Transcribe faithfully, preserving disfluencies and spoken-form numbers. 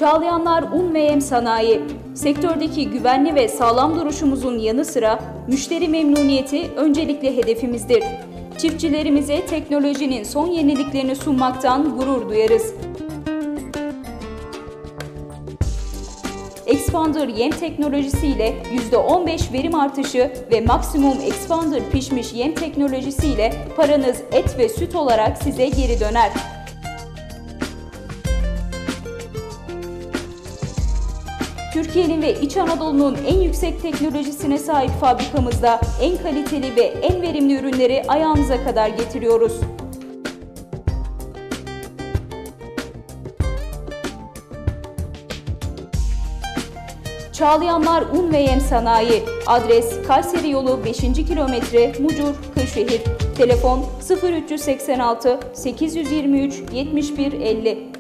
Çağlayanlar Un ve Yem Sanayi, sektördeki güvenli ve sağlam duruşumuzun yanı sıra müşteri memnuniyeti öncelikli hedefimizdir. Çiftçilerimize teknolojinin son yeniliklerini sunmaktan gurur duyarız. Expander yem teknolojisiyle yüzde on beş verim artışı ve maksimum Expander pişmiş yem teknolojisiyle paranız et ve süt olarak size geri döner. Türkiye'nin ve İç Anadolu'nun en yüksek teknolojisine sahip fabrikamızda en kaliteli ve en verimli ürünleri ayağınıza kadar getiriyoruz. Çağlayanlar Un ve Yem Sanayi, adres Kayseri yolu beşinci kilometre Mucur, Kırşehir, telefon sıfır üç seksen altı sekiz yüz yirmi üç yetmiş bir elli.